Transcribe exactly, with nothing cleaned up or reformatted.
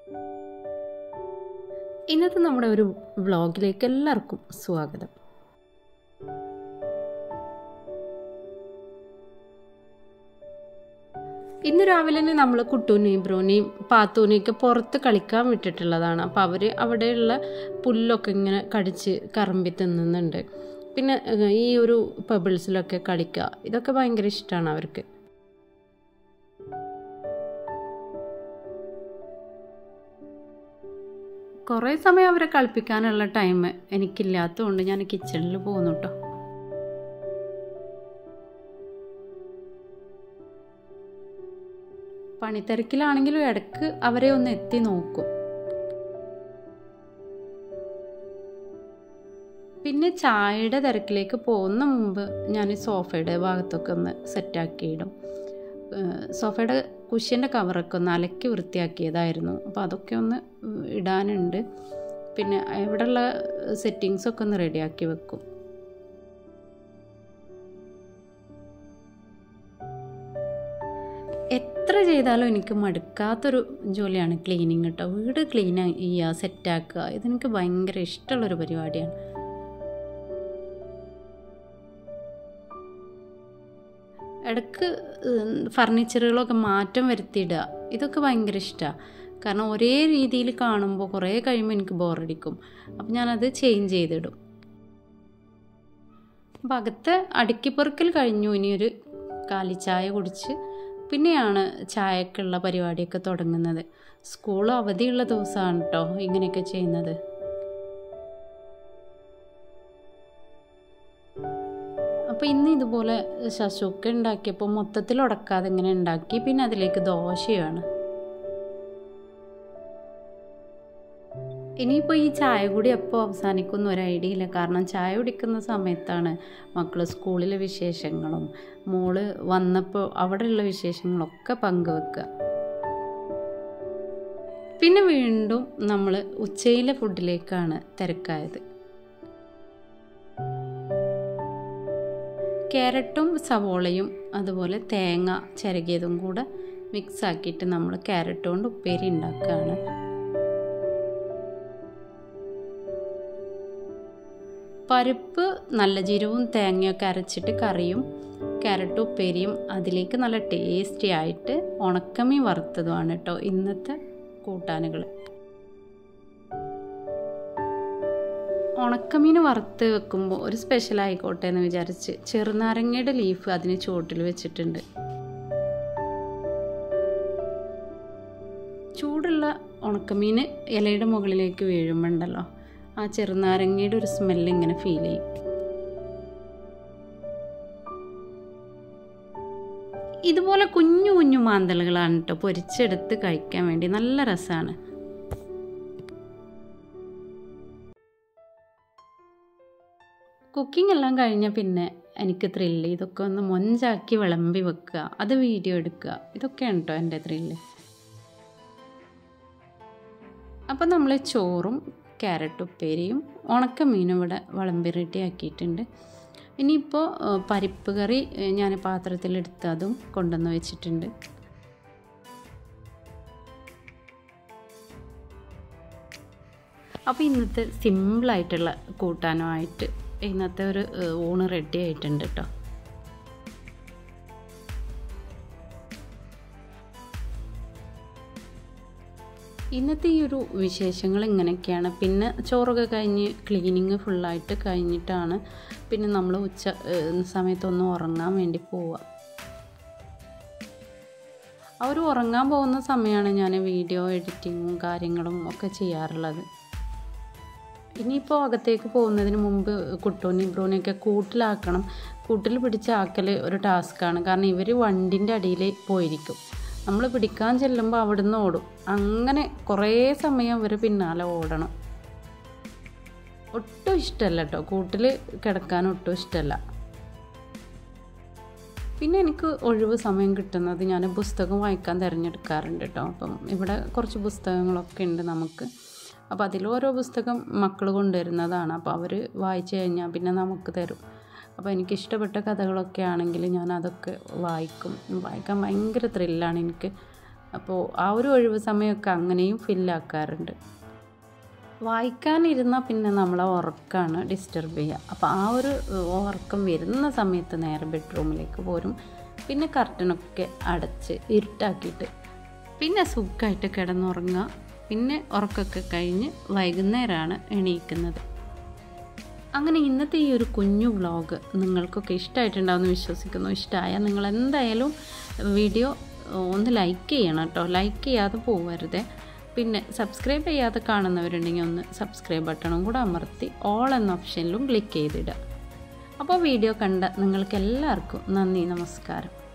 ഇന്നത്തെ നമ്മുടെ ഒരു വ്ളോഗിലേക്ക് എല്ലാവർക്കും സ്വാഗതം. ഇന്ന് രാവിലെ തന്നെ നമ്മൾ കുട്ടൂനെയും ബ്രോനെയും പാത്തൂനെയൊക്കെ പുറത്ത് കളിക്കാൻ വിട്ടിട്ടുള്ളതാണ്. അപ്പോൾ അവർ അവിടെയുള്ള പുല്ലൊക്കെ ഇങ്ങനെ കടിച്ച് കറമ്പി തിന്നുന്നുണ്ട്. പിന്നെ ഈ ഒരു പബിൾസിലൊക്കെ കളിക്കുക, ഇതൊക്കെ ഭയങ്കര ഇഷ്ടമാണ് അവർക്ക്. കുറേ സമയം അവരെ കളിപ്പിക്കാനുള്ള ടൈം എനിക്കില്ലാത്തതുകൊണ്ട് ഞാൻ കിച്ചണിൽ പോകുന്നു കേട്ടോ. പണിത്തിരക്കിലാണെങ്കിലും ഇടയ്ക്ക് അവരെ ഒന്ന് എത്തി നോക്കും. പിന്നെ ചായയുടെ തിരക്കിലേക്ക് പോകുന്ന മുമ്പ് ഞാൻ സോഫയുടെ ഭാഗത്തൊക്കെ ഒന്ന് സെറ്റാക്കിയിടും. സോഫയുടെ കുഷ്യൻ്റെ കവറൊക്കെ ഒന്ന് അലക്കി വൃത്തിയാക്കിയതായിരുന്നു, അപ്പോൾ അതൊക്കെ ഒന്ന് ഇടാനുണ്ട്. പിന്നെ ഇവിടെയുള്ള സെറ്റിങ്സൊക്കെ ഒന്ന് റെഡിയാക്കി വെക്കും. എത്ര ചെയ്താലും എനിക്ക് മടുക്കാത്തൊരു ജോലിയാണ് ക്ലീനിങ് കേട്ടോ. വീട് ക്ലീൻ ചെയ്യുക, സെറ്റാക്കുക, ഇതെനിക്ക് ഭയങ്കര ഇഷ്ടമുള്ളൊരു പരിപാടിയാണ്. ഇടയ്ക്ക് ഫർണിച്ചറുകളൊക്കെ മാറ്റം വരുത്തിയിടുക, ഇതൊക്കെ ഭയങ്കര ഇഷ്ടമാണ്. കാരണം ഒരേ രീതിയിൽ കാണുമ്പോൾ കുറേ കഴിയുമ്പോൾ എനിക്ക് ബോറടിക്കും. അപ്പം ഞാനത് ചേഞ്ച് ചെയ്തിടും. അപ്പം അകത്ത് അടുക്കിപ്പെറുക്കൽ കഴിഞ്ഞു. ഇനിയൊരു കാലിച്ചായ കുടിച്ച് പിന്നെയാണ് ചായക്കുള്ള പരിപാടിയൊക്കെ തുടങ്ങുന്നത്. സ്കൂൾ അവധിയുള്ള ദിവസമാണ് കേട്ടോ ഇങ്ങനെയൊക്കെ ചെയ്യുന്നത്. അപ്പോൾ ഇന്ന് ഇതുപോലെ ശശുക്ക ഉണ്ടാക്കിയപ്പോൾ മൊത്തത്തിൽ ഉടക്കാതെ ഇങ്ങനെ ഉണ്ടാക്കി. പിന്നെ അതിലേക്ക് ദോശയാണ്. ഇനിയിപ്പോൾ ഈ ചായ കൂടി എപ്പോൾ അവസാനിക്കുന്ന ഒരു ഐഡിയ ഇല്ല. കാരണം ചായ കുടിക്കുന്ന സമയത്താണ് മക്കൾ സ്കൂളിലെ വിശേഷങ്ങളും മോള് വന്നപ്പോൾ അവിടെയുള്ള വിശേഷങ്ങളൊക്കെ പങ്കുവെക്കുക. പിന്നെ വീണ്ടും നമ്മൾ ഉച്ചയിലെ ഫുഡിലേക്കാണ് തിരക്കായത്. ക്യാരറ്റും സവോളയും അതുപോലെ തേങ്ങ ചിരകിയതും കൂടെ മിക്സ് ആക്കിയിട്ട് നമ്മൾ ക്യാരറ്റ് കൊണ്ട് ഉപ്പേരി ഉണ്ടാക്കുകയാണ്. പരിപ്പ് നല്ല ജീരകവും തേങ്ങയൊക്കെ അരച്ചിട്ട് കറിയും ക്യാരറ്റ് ഉപ്പേരിയും, അതിലേക്ക് നല്ല ടേസ്റ്റി ആയിട്ട് ഉണക്കമീൻ വറുത്തതുമാണ് കേട്ടോ ഇന്നത്തെ കൂട്ടാനുകൾ. ഉണക്കമീൻ വറുത്ത് വെക്കുമ്പോൾ ഒരു സ്പെഷ്യൽ ആയിക്കോട്ടെ എന്ന് വിചാരിച്ച് ചെറുനാരങ്ങയുടെ ലീഫ് അതിന് ചുവട്ടിൽ വെച്ചിട്ടുണ്ട്. ചൂടുള്ള ഉണക്കമീൻ ഇലയുടെ മുകളിലേക്ക് വീഴുമ്പോൾ ഉണ്ടല്ലോ, ആ ചെറുനാരങ്ങയുടെ ഒരു സ്മെല്ല് ഇങ്ങനെ ഫീൽ ചെയ്യും. ഇതുപോലെ കുഞ്ഞു കുഞ്ഞു മാന്തലുകളാണ് കേട്ടോ പൊരിച്ചെടുത്ത് കഴിക്കാൻ വേണ്ടി നല്ല രസമാണ്. കുക്കിംഗ് എല്ലാം കഴിഞ്ഞാൽ പിന്നെ എനിക്ക് ത്രില്ല് ഇതൊക്കെ ഒന്ന് മൊഞ്ചാക്കി വിളമ്പി വെക്കുക, അത് വീഡിയോ എടുക്കുക, ഇതൊക്കെയാണ് കേട്ടോ എൻ്റെ ത്രില്ല്. അപ്പം നമ്മൾ ചോറും ക്യാരറ്റ് ഉപ്പേരിയും ഉണക്കമീനും ഇവിടെ വിളമ്പി റെഡി ആക്കിയിട്ടുണ്ട്. ഇനിയിപ്പോൾ പരിപ്പ് കറി ഞാൻ പാത്രത്തിലെടുത്ത് അതും കൊണ്ടുവന്ന് വെച്ചിട്ടുണ്ട്. അപ്പോൾ ഇന്നത്തെ സിമ്പിളായിട്ടുള്ള കൂട്ടാനുമായിട്ട് ഇന്നത്തെ ഒരു ഊണ് റെഡി ആയിട്ടുണ്ട് കേട്ടോ. ഇന്നത്തെ ഈ ഒരു വിശേഷങ്ങൾ ഇങ്ങനെയൊക്കെയാണ്. പിന്നെ ചോറൊക്കെ കഴിഞ്ഞ് ക്ലീനിങ് ഫുള്ളായിട്ട് കഴിഞ്ഞിട്ടാണ് പിന്നെ നമ്മൾ ഉച്ച സമയത്തൊന്ന് ഉറങ്ങാൻ വേണ്ടി പോവുക. ആ ഒരു ഉറങ്ങാൻ പോകുന്ന സമയമാണ് ഞാൻ വീഡിയോ എഡിറ്റിങ്ങും കാര്യങ്ങളും ഒക്കെ ചെയ്യാറുള്ളത്. ഇനിയിപ്പോൾ അകത്തേക്ക് പോകുന്നതിന് മുമ്പ് കുട്ടൂനെയും ബ്രൂനെയൊക്കെ കൂട്ടിലാക്കണം. കൂട്ടിൽ പിടിച്ചാക്കൽ ഒരു ടാസ്ക്കാണ്. കാരണം ഇവർ വണ്ടിൻ്റെ അടിയിൽ പോയിരിക്കും. നമ്മൾ പിടിക്കാൻ ചെല്ലുമ്പോൾ അവിടുന്ന് ഓടും. അങ്ങനെ കുറേ സമയം അവർ പിന്നാലെ ഓടണം. ഒട്ടും ഇഷ്ടമല്ല കേട്ടോ, കൂട്ടിൽ കിടക്കാൻ ഒട്ടും ഇഷ്ടമല്ല. പിന്നെ എനിക്ക് ഒഴിവ് സമയം കിട്ടുന്നത് ഞാൻ പുസ്തകം വായിക്കാൻ തിരഞ്ഞെടുക്കാറുണ്ട് കേട്ടോ. അപ്പം ഇവിടെ കുറച്ച് പുസ്തകങ്ങളൊക്കെ ഉണ്ട് നമുക്ക്. അപ്പോൾ അതിലോരോ പുസ്തകം മക്കൾ കൊണ്ടുവരുന്നതാണ്. അപ്പോൾ അവർ വായിച്ചു കഴിഞ്ഞാൽ പിന്നെ നമുക്ക് തരും. അപ്പോൾ എനിക്കിഷ്ടപ്പെട്ട കഥകളൊക്കെ ആണെങ്കിൽ ഞാൻ അതൊക്കെ വായിക്കും. വായിക്കാൻ ഭയങ്കര ത്രില്ലാണ് എനിക്ക്. അപ്പോൾ ആ ഒരു ഒഴിവ് സമയമൊക്കെ അങ്ങനെയും ഫില്ലാക്കാറുണ്ട്. വായിക്കാനിരുന്നാൽ പിന്നെ നമ്മളെ ഉറക്കമാണ് ഡിസ്റ്റർബ് ചെയ്യുക. അപ്പോൾ ആ ഒരു ഉറക്കം വരുന്ന സമയത്ത് നേരെ ബെഡ്റൂമിലേക്ക് പോരും. പിന്നെ കർട്ടനൊക്കെ അടച്ച് ഇരുട്ടാക്കിയിട്ട് പിന്നെ സുഖമായിട്ട് കിടന്നുറങ്ങുക. പിന്നെ ഉറക്കമൊക്കെ കഴിഞ്ഞ് വൈകുന്നേരമാണ് എണീക്കുന്നത്. അങ്ങനെ ഇന്നത്തെ ഈ ഒരു കുഞ്ഞു വ്ളോഗ് നിങ്ങൾക്കൊക്കെ ഇഷ്ടമായിട്ടുണ്ടാവുമെന്ന് വിശ്വസിക്കുന്നു. ഇഷ്ടമായാൽ നിങ്ങൾ എന്തായാലും വീഡിയോ ഒന്ന് ലൈക്ക് ചെയ്യണം കേട്ടോ. ലൈക്ക് ചെയ്യാതെ പോകരുത്. പിന്നെ സബ്സ്ക്രൈബ് ചെയ്യാതെ കാണുന്നവരുണ്ടെങ്കിൽ ഒന്ന് സബ്സ്ക്രൈബ് ബട്ടണും കൂടെ അമർത്തി ഓൾ എന്ന ഓപ്ഷനിലും ക്ലിക്ക് ചെയ്തിടുക. അപ്പോൾ വീഡിയോ കണ്ട നിങ്ങൾക്ക് എല്ലാവർക്കും നന്ദി, നമസ്കാരം.